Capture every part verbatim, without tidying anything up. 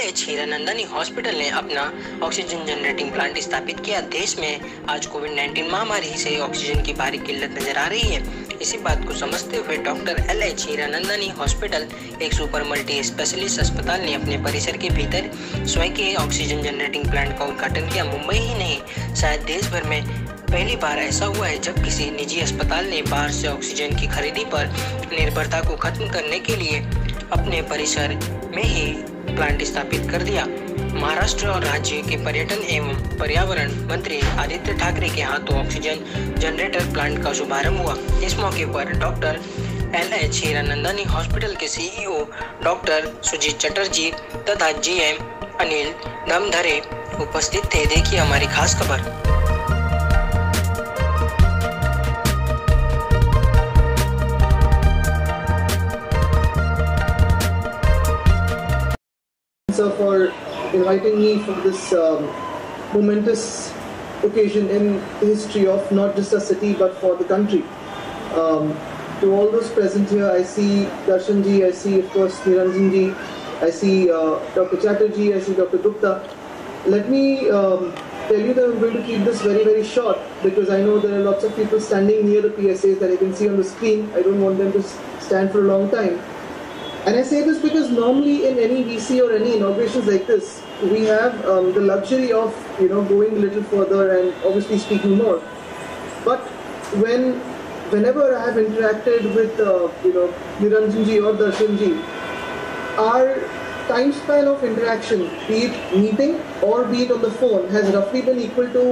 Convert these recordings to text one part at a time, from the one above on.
H Hiranandani hospital ने अपना oxygen generating plant स्थापित किया। देश में आज कोविड नाइन्टीन महामारी से ऑक्सीजन की भारी किल्लत नजर आ रही है। इसी बात को समझते हुए doctor L H Hiranandani hospital, एक सुपर मल्टी स्पेशलिस्ट अस्पताल, ने अपने परिसर के भीतर स्वयं के ऑक्सीजन जनरेटिंग प्लांट का उद्घाटन किया। मुंबई ही नहीं, शायद देश भर में पहली बार ऐसा हुआ है जब किसी निजी अस्पताल ने बाहर से ऑक्सीजन की खरीदी पर निर्भरता को खत्म करने के लिए अपने परिसर में ही प्लांट स्थापित कर दिया। महाराष्ट्र और राज्य के पर्यटन एवं पर्यावरण मंत्री आदित्य ठाकरे के हाथों ऑक्सीजन जनरेटर प्लांट का शुभारंभ हुआ। इस मौके पर doctor L H Hiranandani hospital के C E O doctor Sujit Chatterjee तथा जी एम अनिल दमधरे उपस्थित थे। देखिए हमारी खास खबर। Sir, for inviting me for this um, momentous occasion in the history of not just a city but for the country. Um, to all those present here, I see Darshan ji, I see of course Niranjan ji, I see uh, Doctor Chatterjee, I see Doctor Gupta. Let me um, tell you that I'm going to keep this very very short because I know there are lots of people standing near the P S As that you can see on the screen. I don't want them to stand for a long time. And I say this because normally in any V C or any inaugurations like this, we have um, the luxury of, you know, going a little further and obviously speaking more. But when, whenever I have interacted with, uh, you know, Niranjan ji or Darshan ji, our time span of interaction, be it meeting or be it on the phone, has roughly been equal to,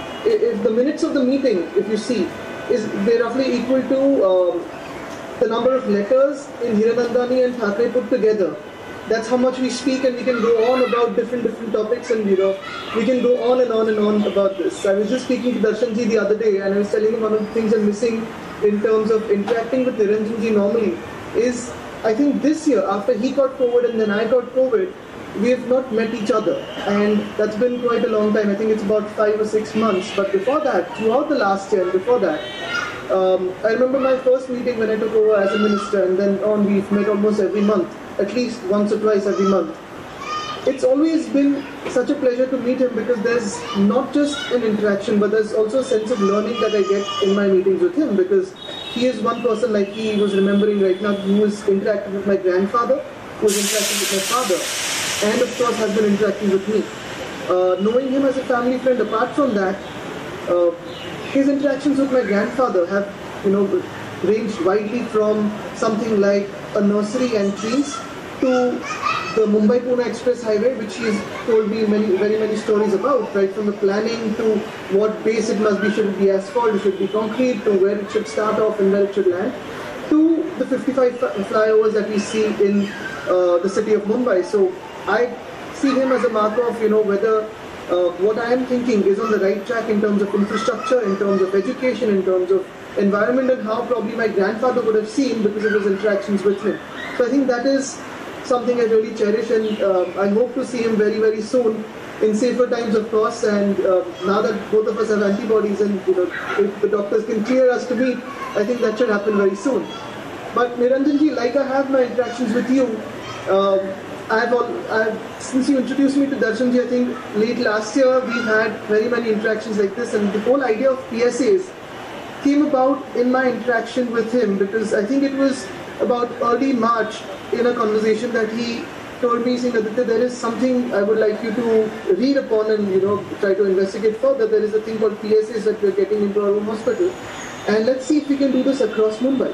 if the minutes of the meeting, if you see, is they're roughly equal to um, the number of letters in Hiranandani and Thackeray put together. That's how much we speak, and we can go on about different different topics, and you know we can go on and on and on about this. I was just speaking to Darshan ji the other day, and I was telling him one of the things I'm missing in terms of interacting with Niranjan ji normally is, I think this year after he got COVID and then I got COVID, we have not met each other, and that's been quite a long time. I think it's about five or six months. But before that, throughout the last year and before that, Um, I remember my first meeting when I took over as a minister, and then on we've met almost every month, at least once or twice every month. It's always been such a pleasure to meet him because there's not just an interaction, but there's also a sense of learning that I get in my meetings with him, because he is one person, like he was remembering right now, who has interacted with my grandfather, who has interacted with my father, and of course has been interacting with me. Uh, knowing him as a family friend, apart from that, uh, his interactions with my grandfather have, you know, ranged widely from something like a nursery entries to the Mumbai-Pune Express Highway, which he's told me many, very many stories about, right from the planning to what base it must be, should it be asphalt, should it be concrete, to where it should start off and where it should land, to the fifty-five flyovers that we see in uh, the city of Mumbai. So I see him as a marker of, you know, whether Uh, what I am thinking is on the right track in terms of infrastructure, in terms of education, in terms of environment, and how probably my grandfather would have seen because of his interactions with him. So I think that is something I really cherish, and uh, I hope to see him very, very soon in safer times, of course. And uh, now that both of us have antibodies, and you know, if the doctors can clear us to meet, I think that should happen very soon. But Niranjan ji, like I have my interactions with you, um, I've, all, I've since you introduced me to Darshan ji, I think late last year we've had very many interactions like this, and the whole idea of P S As came about in my interaction with him, because I think it was about early March in a conversation that he told me, saying that there is something I would like you to read upon and, you know, try to investigate further. There is a thing called P S As that we're getting into our own hospital, and let's see if we can do this across Mumbai.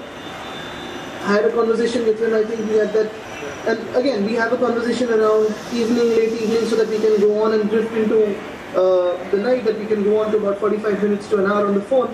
I had a conversation with him. I think we had that. And again, we have a conversation around evening, late evening, so that we can go on and drift into uh, the night, that we can go on to about forty-five minutes to an hour on the phone.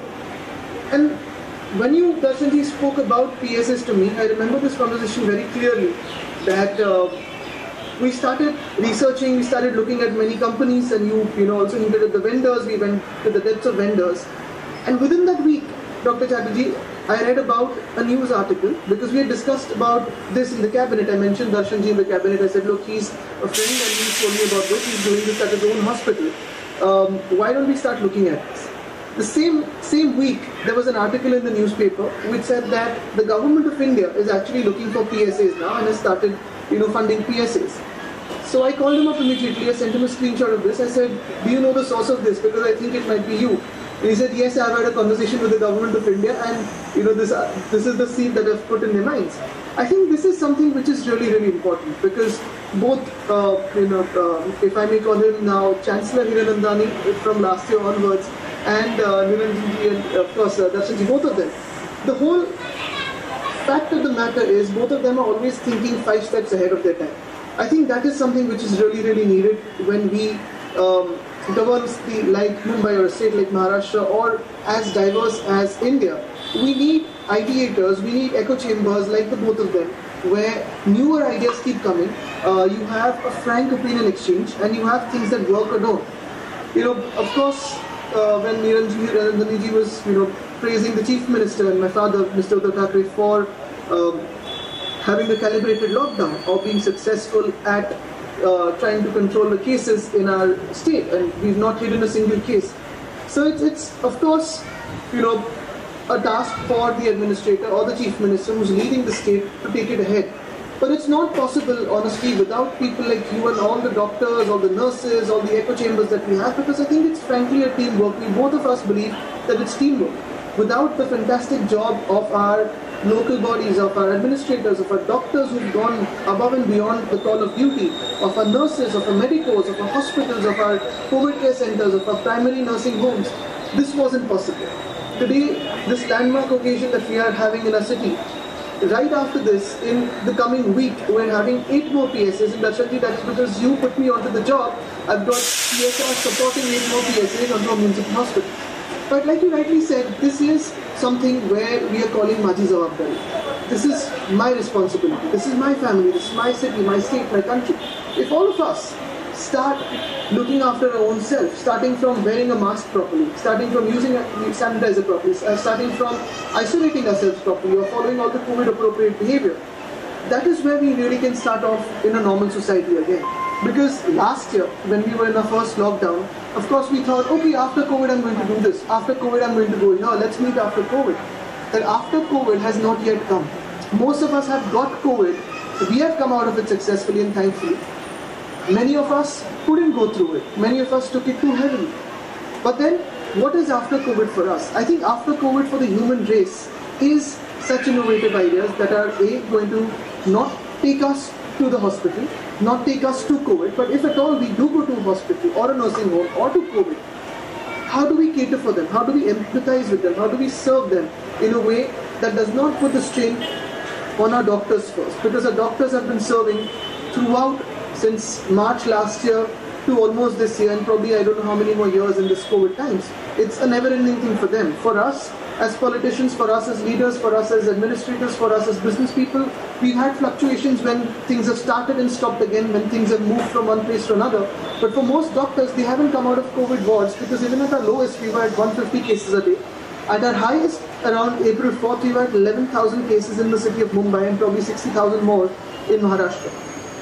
And when you, Darshan ji, spoke about P S As to me, I remember this conversation very clearly, that uh, we started researching, we started looking at many companies, and you, you know, also hinted at the vendors. We went to the depths of vendors. And within that week, Doctor Chatterjee, I read about a news article, because we had discussed about this in the cabinet. I mentioned Darshan ji in the cabinet. I said, look, he's a friend and he's told me about this. He's doing this at his own hospital. Um, why don't we start looking at this? The same same week, there was an article in the newspaper which said that the government of India is actually looking for P S As now and has started, you know, funding P S As. So I called him up immediately, I sent him a screenshot of this. I said, do you know the source of this? Because I think it might be you. And he said, yes, I've had a conversation with the government of India, and you know this uh, this is the seed that I've put in their minds. I think this is something which is really, really important, because both, uh, you know, uh, if I may call him now, Chancellor Hiranandani from last year onwards, and uh, Niranjanji and of course uh, Darshanji, both of them, the whole fact of the matter is both of them are always thinking five steps ahead of their time. I think that is something which is really, really needed when we um, govern the, like Mumbai or a state like Maharashtra, or as diverse as India. We need ideators, we need echo chambers like the both of them, where newer ideas keep coming. Uh, you have a frank opinion exchange, and you have things that work or don't. You know, of course, uh, when Niranjanji was, you know, praising the Chief Minister and my father, Mister Uddhav Thackeray, for um, having a calibrated lockdown or being successful at uh, trying to control the cases in our state, and we've not hidden a single case. So it's, it's of course, you know, a task for the administrator or the Chief Minister who's leading the state to take it ahead. But it's not possible, honestly, without people like you and all the doctors, all the nurses, all the echo chambers that we have, because I think it's frankly a teamwork. We both of us believe that it's teamwork. Without the fantastic job of our local bodies, of our administrators, of our doctors who've gone above and beyond the call of duty, of our nurses, of our medicals, of our hospitals, of our COVID care centers, of our primary nursing homes, this wasn't possible. Today, this landmark occasion that we are having in our city, right after this, in the coming week, we're having eight more P S As. And Darshanji, that's because you put me onto the job. I've got P S As supporting eight more P S As onto a municipal hospital. But like you rightly said, this is something where we are calling Maji Zawabdari. This is my responsibility. This is my family. This is my city, my state, my country. If all of us start looking after our own self, starting from wearing a mask properly, starting from using a sanitizer properly, uh, starting from isolating ourselves properly, or following all the COVID appropriate behavior, that is where we really can start off in a normal society again. Because last year, when we were in our first lockdown, of course we thought, okay, after COVID I'm going to do this, after COVID I'm going to go here, let's meet after COVID. That after COVID has not yet come. Most of us have got COVID, we have come out of it successfully and thankfully. Many of us couldn't go through it. Many of us took it too heavily. But then, what is after COVID for us? I think after COVID for the human race is such innovative ideas that are A, going to not take us to the hospital, not take us to COVID, but if at all we do go to a hospital or a nursing home or to COVID, how do we cater for them? How do we empathize with them? How do we serve them in a way that does not put the strain on our doctors first? Because our doctors have been serving throughout since March last year to almost this year, and probably I don't know how many more years in this COVID times. It's a never-ending thing for them. For us as politicians, for us as leaders, for us as administrators, for us as business people, we've had fluctuations when things have started and stopped again, when things have moved from one place to another. But for most doctors, they haven't come out of COVID wards, because even at our lowest, we were at one hundred fifty cases a day. At our highest, around April fourth, we were at eleven thousand cases in the city of Mumbai, and probably sixty thousand more in Maharashtra.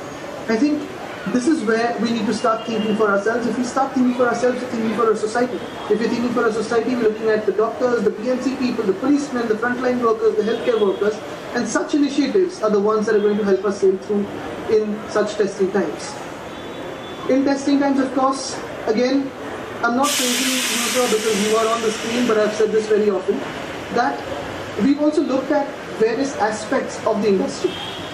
I think this is where we need to start thinking for ourselves. If we start thinking for ourselves, we're thinking for our society. If we're thinking for our society, we're looking at the doctors, the P M C people, the policemen, the frontline workers, the healthcare workers, and such initiatives are the ones that are going to help us sail through in such testing times. In testing times, of course, again, I'm not praising you, sir, because you are on the screen, but I've said this very often, that we've also looked at various aspects of the industry.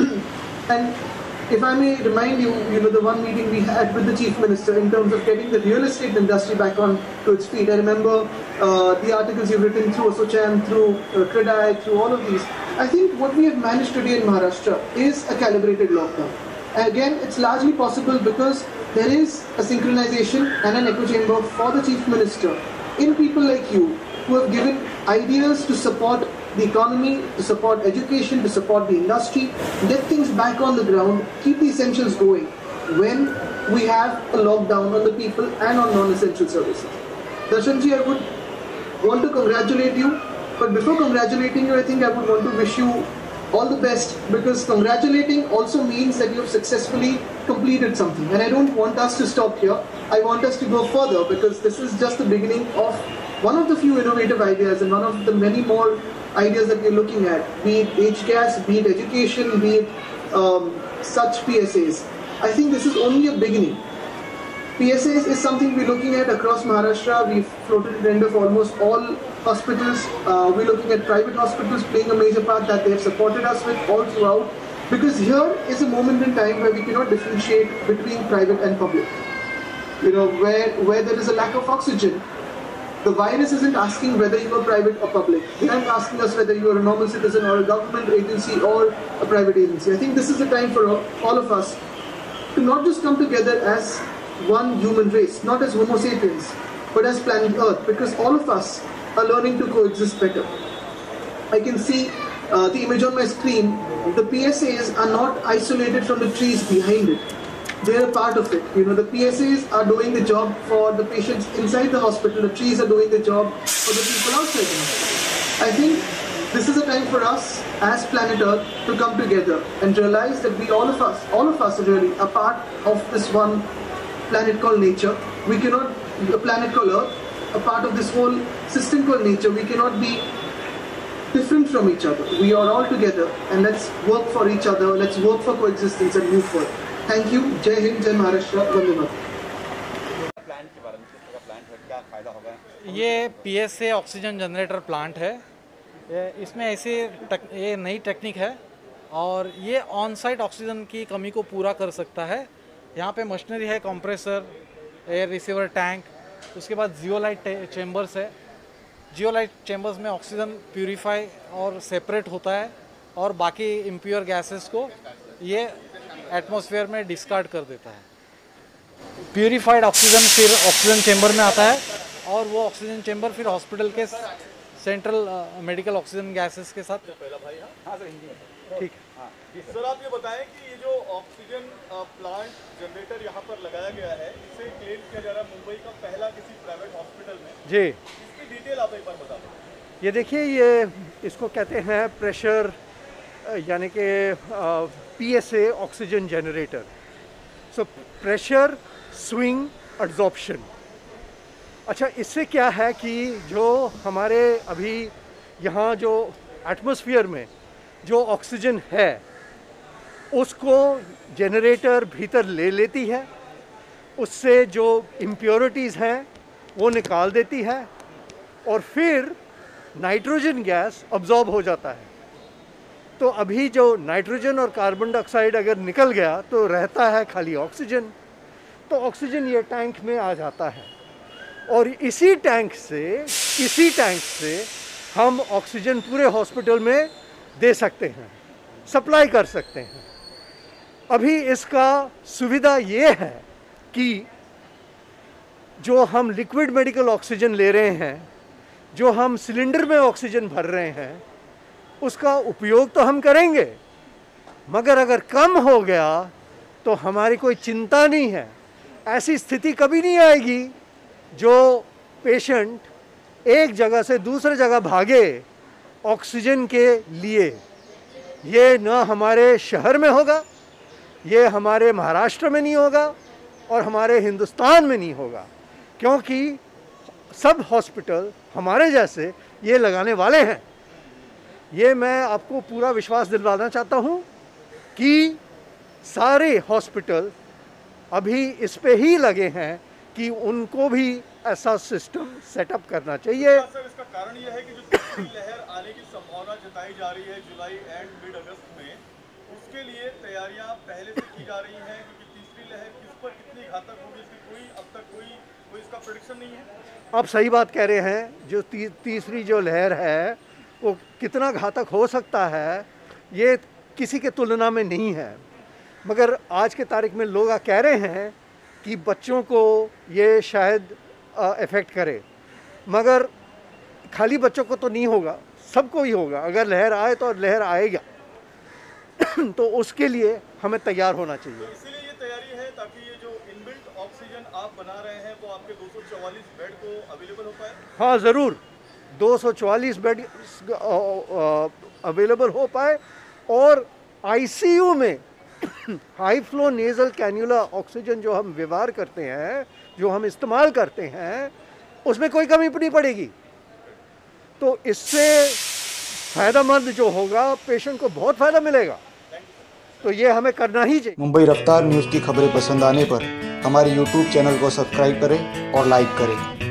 And if I may remind you, you know, the one meeting we had with the Chief Minister in terms of getting the real estate industry back on to its feet. I remember uh, the articles you've written through Asochan, through uh, Credai, through all of these. I think what we have managed today in Maharashtra is a calibrated lockdown. Again, it's largely possible because there is a synchronization and an echo chamber for the Chief Minister in people like you who have given ideas to support the economy, to support education, to support the industry, get things back on the ground, keep the essentials going when we have a lockdown on the people and on non-essential services. Darshanji, I would want to congratulate you, but before congratulating you, I think I would want to wish you all the best, because congratulating also means that you have successfully completed something. And I don't want us to stop here. I want us to go further, because this is just the beginning of one of the few innovative ideas and one of the many more ideas that we're looking at, be it H G A S, be it education, be it um, such P S As. I think this is only a beginning. P S As is something we're looking at across Maharashtra. We've floated the end of almost all hospitals. Uh, we're looking at private hospitals playing a major part that they have supported us with all throughout. Because here is a moment in time where we cannot differentiate between private and public. You know, where, where there is a lack of oxygen, the virus isn't asking whether you are private or public. They aren't asking us whether you are a normal citizen or a government agency or a private agency. I think this is the time for all of us to not just come together as one human race, not as Homo sapiens, but as planet Earth, because all of us are learning to coexist better. I can see uh, the image on my screen. The P S As are not isolated from the trees behind it. They are a part of it. You know, the P S As are doing the job for the patients inside the hospital. The trees are doing the job for the people outside the hospital. I think this is a time for us as planet Earth to come together and realize that we, all of us, all of us are really a part of this one planet called nature. We cannot, a planet called Earth, a part of this whole system called nature. We cannot be different from each other. We are all together, and let's work for each other. Let's work for coexistence and move forward. Thank you. Jai Hind, Jai Maharashtra, Vande Mataram. ये P S A oxygen generator plant है। इसमें ऐसे टक, ये नई technique है और ये ऑन साइट ऑक्सीजन की कमी को पूरा कर सकता है। यहाँ पे मशीनरी है, कंप्रेसर, एयर रिसीवर टैंक, उसके बाद जियोलाइट चेम्बर्स है। जियोलाइट चेम्बर्स में ऑक्सीजन प्यूरीफाई और सेपरेट होता है और बाकी इम्प्योर गैसेस को ये एटमॉस्फेयर में डिस्कार्ड कर देता है। प्यूरीफाइड ऑक्सीजन फिर ऑक्सीजन चेम्बर में आता है और वो ऑक्सीजन चेम्बर फिर हॉस्पिटल के सेंट्रल मेडिकल ऑक्सीजन गैसेस के साथ। ठीक है सर, आप ये बताएं कि ये जो ऑक्सीजन प्लांट जनरेटर यहाँ पर लगाया गया है, इसे क्लेम किया जा रहा है मुंबई का पहला किसी प्राइवेट हॉस्पिटल में। जी, इसकी डिटेल आप एक बार बता दें। ये देखिए, ये इसको कहते हैं प्रेशर यानी कि P S A oxygen generator. So pressure swing absorption. अच्छा, इससे क्या है कि जो हमारे अभी यहाँ जो एटमॉस्फेयर में जो ऑक्सीजन है उसको जनरेटर भीतर ले लेती है, उससे जो इम्प्योरिटीज़ हैं वो निकाल देती है और फिर नाइट्रोजन गैस अब्जॉर्ब हो जाता है। तो अभी जो नाइट्रोजन और कार्बन डाइऑक्साइड अगर निकल गया तो रहता है खाली ऑक्सीजन। तो ऑक्सीजन ये टैंक में आ जाता है और इसी टैंक से इसी टैंक से हम ऑक्सीजन पूरे हॉस्पिटल में दे सकते हैं, सप्लाई कर सकते हैं। अभी इसका सुविधा ये है कि जो हम लिक्विड मेडिकल ऑक्सीजन ले रहे हैं, जो हम सिलेंडर में ऑक्सीजन भर रहे हैं, उसका उपयोग तो हम करेंगे, मगर अगर कम हो गया तो हमारी कोई चिंता नहीं है। ऐसी स्थिति कभी नहीं आएगी जो पेशेंट एक जगह से दूसरी जगह भागे ऑक्सीजन के लिए। ये न हमारे शहर में होगा, ये हमारे महाराष्ट्र में नहीं होगा और हमारे हिंदुस्तान में नहीं होगा, क्योंकि सब हॉस्पिटल हमारे जैसे ये लगाने वाले हैं। ये मैं आपको पूरा विश्वास दिलवाना चाहता हूँ कि सारे हॉस्पिटल अभी इस पे ही लगे हैं कि उनको भी ऐसा सिस्टम सेटअप करना चाहिए। सर, इसका कारण यह है कि जो तीसरी लहर आने की संभावना जताई जा रही है जुलाई एंड मिड अगस्त में, उसके लिए तैयारियां पहले से की जा रही हैं, क्योंकि तीसरी लहर किस पर कितनी घातक होगी इसकी कोई अब तक कोई कोई इसका प्रेडिक्शन नहीं है। आप सही बात कह रहे हैं। जो ती, तीसरी जो लहर है वो कितना घातक हो सकता है ये किसी के तुलना में नहीं है, मगर आज के तारीख में लोग कह रहे हैं कि बच्चों को ये शायद इफ़ेक्ट करे, मगर खाली बच्चों को तो नहीं होगा, सबको ही होगा। अगर लहर आए तो लहर आएगा तो उसके लिए हमें तैयार होना चाहिए। तो इसीलिए ये तैयारी है ताकि ये जो इनबिल्ट ऑक्सीजन आप बना रहे हैं वो आपके दो सौ चौवालीस बेड को अवेलेबल हो पाए। हाँ, ज़रूर दो सौ चौवालीस बेड अवेलेबल हो पाए और आई सी यू में high flow nasal cannula oxygen जो हम व्यवहार करते हैं, जो हम इस्तेमाल करते हैं, उसमें कोई कमी नहीं पड़ेगी। तो इससे फ़ायदेमंद जो होगा पेशेंट को बहुत फ़ायदा मिलेगा। तो ये हमें करना ही चाहिए। मुंबई रफ्तार न्यूज़ की खबरें पसंद आने पर हमारे यूट्यूब चैनल को सब्सक्राइब करें और लाइक करें।